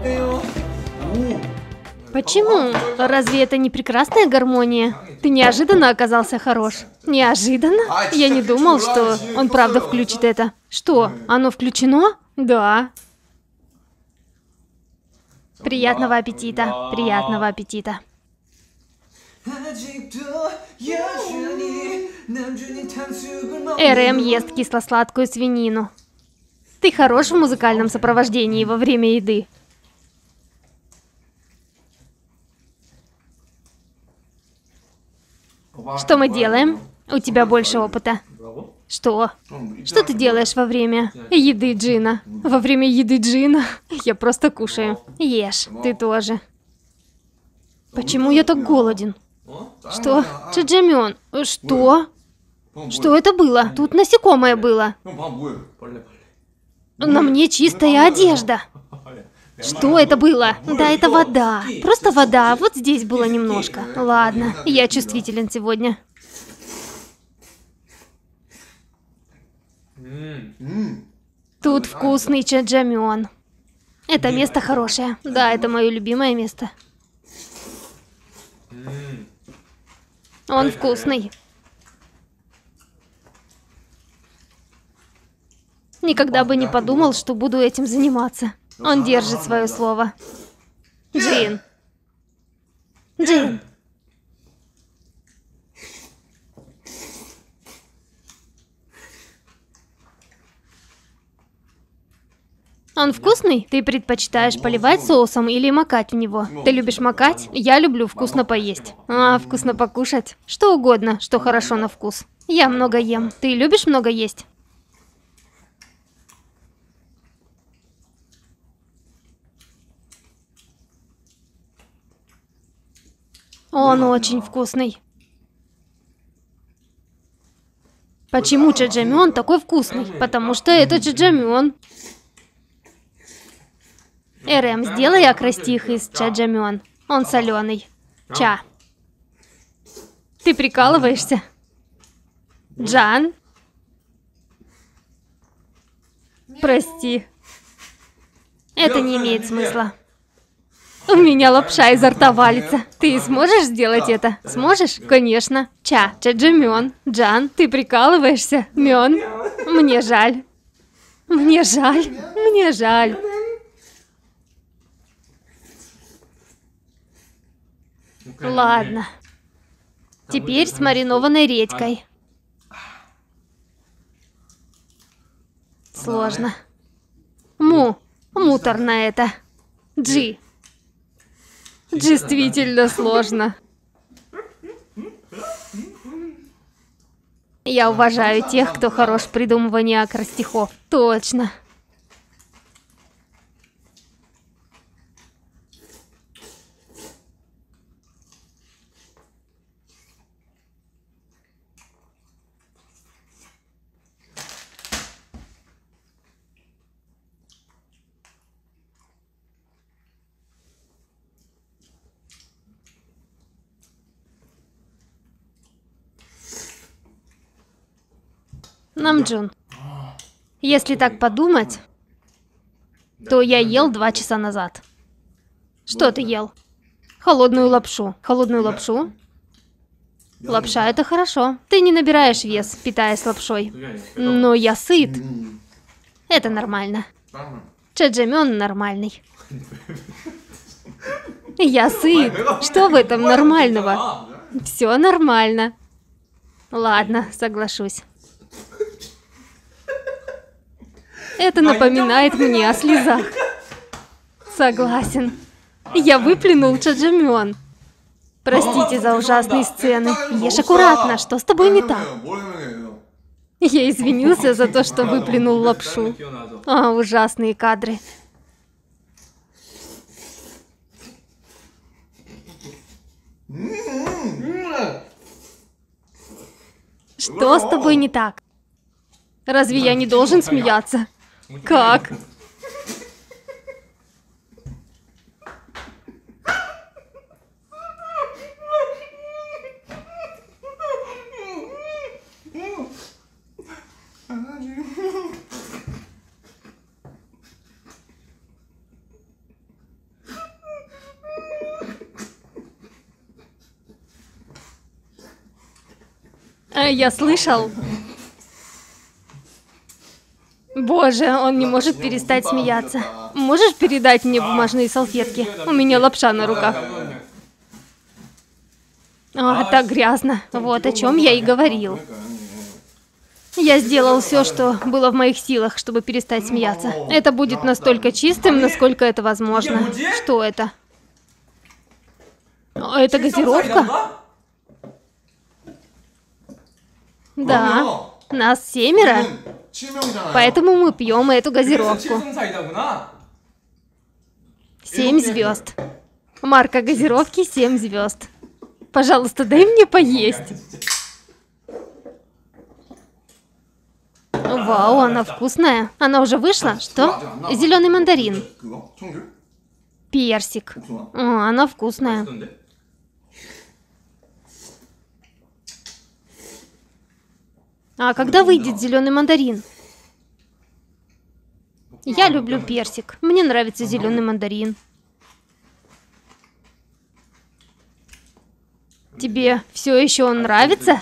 Почему? Разве это не прекрасная гармония? Ты неожиданно оказался хорош. Неожиданно? Я не думал, что он правда включит это. Что, оно включено? Да. Приятного аппетита. Приятного аппетита. РМ ест кисло-сладкую свинину. Ты хорош в музыкальном сопровождении во время еды. Что мы делаем? У тебя больше опыта. Что? Что ты делаешь во время еды Джина? Во время еды Джина? Я просто кушаю. Ешь, ты тоже. Почему я так голоден? Что? Чаджамён? Что? Что это было? Тут насекомое было. На мне чистая одежда. Что это было? Да, это вода. Просто вода. Вот здесь было немножко. Ладно, я чувствителен сегодня. Тут вкусный чаджамён. Это место хорошее. Да, это мое любимое место. Он вкусный. Никогда бы не подумал, что буду этим заниматься. Он держит свое слово. Джин. Джин. Он вкусный? Ты предпочитаешь поливать соусом или макать в него? Ты любишь макать? Я люблю вкусно поесть. А, вкусно покушать? Что угодно, что хорошо на вкус. Я много ем. Ты любишь много есть? Он очень вкусный. Почему чаджамён такой вкусный? Потому что это чаджамён. РМ, сделай акростих из чаджамён. Он соленый. Ча. Ты прикалываешься? Джан? Прости. Это не имеет смысла. У меня лапша изо рта валится. Ты сможешь сделать это? Сможешь? Конечно. Ча, чаджамён. Джан, ты прикалываешься? Мён. Мне жаль. Мне жаль. Мне жаль. Ладно. Теперь с маринованной редькой. Сложно. Муторно это. Джи. Действительно сложно. Я уважаю тех, кто хорош в придумывании акростихов. Точно. Намджун, если так подумать, то я ел 2 часа назад. Что ты ел? Холодную лапшу. Холодную лапшу? Лапша — это хорошо. Ты не набираешь вес, питаясь лапшой. Но я сыт. Это нормально. Чаджамён нормальный. Я сыт. Что в этом нормального? Все нормально. Ладно, соглашусь. Это напоминает мне о слезах. Согласен. Я выплюнул чаджамён. Простите за ужасные сцены. Ешь аккуратно, что с тобой не так? Я извинился за то, что выплюнул лапшу. А, ужасные кадры. Что с тобой не так? Разве я не должен смеяться? Как? Я слышал. Боже, он не может перестать смеяться. Можешь передать мне бумажные салфетки? У меня лапша на руках. А, так грязно. Вот о чем я и говорил. Я сделал все, что было в моих силах, чтобы перестать смеяться. Это будет настолько чистым, насколько это возможно. Что это? Это газировка? Да. Нас 7, поэтому мы пьем эту газировку. 7 звезд. Марка газировки 7 звезд. Пожалуйста, дай мне поесть. Вау, она вкусная. Она уже вышла? Что? Зеленый мандарин. Персик. О, она вкусная. А когда выйдет зеленый мандарин? Я люблю персик. Мне нравится зеленый мандарин. Тебе все еще он нравится?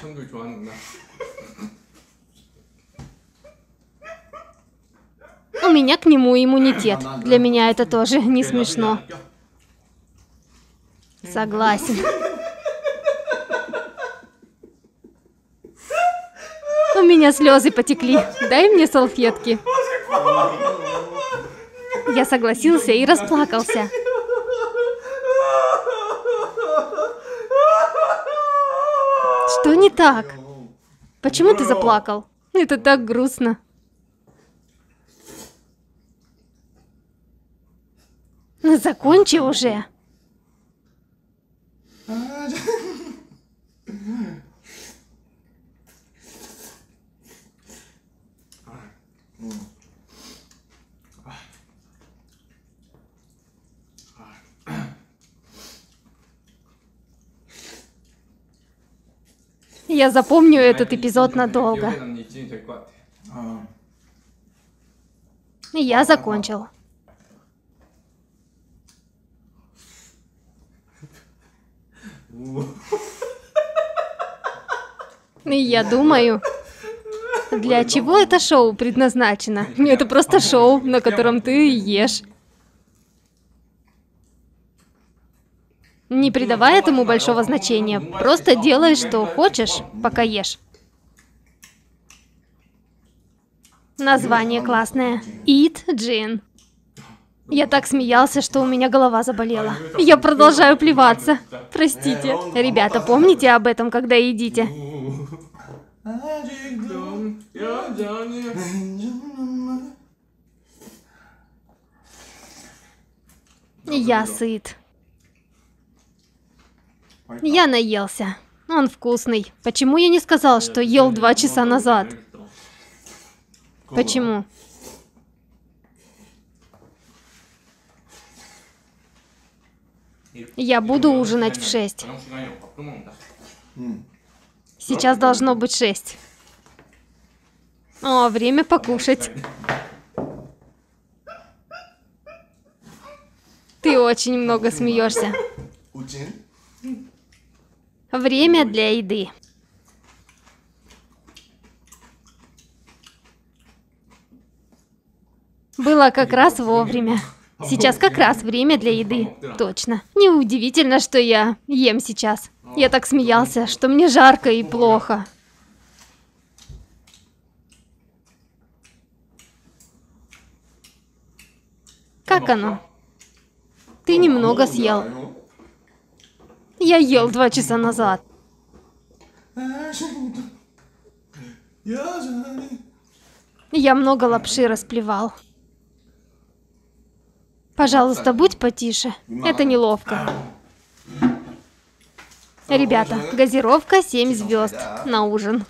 У меня к нему иммунитет. Для меня это тоже не смешно. Согласен. У меня слезы потекли. Дай мне салфетки. Я согласился и расплакался. Что не так? Почему ты заплакал? Это так грустно. Ну, закончи уже. Я запомню этот эпизод надолго. Я закончил. Я думаю, для чего это шоу предназначено? Это просто шоу, на котором ты ешь. Не придавай этому большого значения. Просто делай, что хочешь, пока ешь. Название классное. Eat Gin. Я так смеялся, что у меня голова заболела. Я продолжаю плеваться. Простите. Ребята, помните об этом, когда едите. Я сыт. Я наелся. Он вкусный. Почему я не сказал, что ел 2 часа назад? Почему? Я буду ужинать в 6. Сейчас должно быть 6. О, время покушать. Ты очень много смеешься. Время для еды. Было как раз вовремя. Сейчас как раз время для еды. Точно. Неудивительно, что я ем сейчас. Я так смеялся, что мне жарко и плохо. Как оно? Ты немного съел. Я ел 2 часа назад. Я много лапши расплевал. Пожалуйста, будь потише. Это неловко. Ребята, газировка 7 звезд на ужин.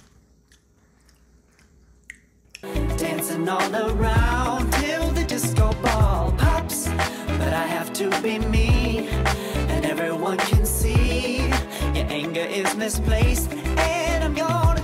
Misplaced, and I'm gonna